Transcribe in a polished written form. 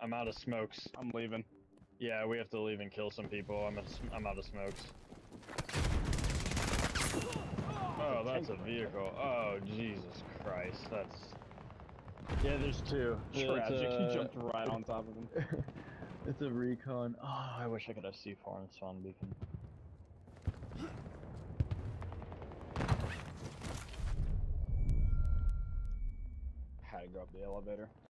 I'm out of smokes. I'm leaving. Yeah, we have to leave and kill some people. I'm out of smokes. Oh, that's a vehicle. Oh, Jesus Christ. That's... Yeah, there's two. Tragic. He jumped right on top of him. It's a recon. Oh, I wish I could have C4 on the spawn beacon. Had to go up the elevator.